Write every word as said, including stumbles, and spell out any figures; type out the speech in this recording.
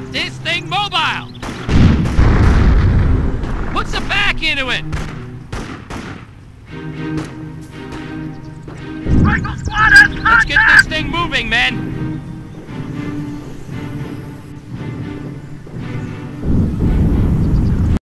Get this thing mobile! Put some back into it! Rifle squad has contact! Let's get this thing moving, men!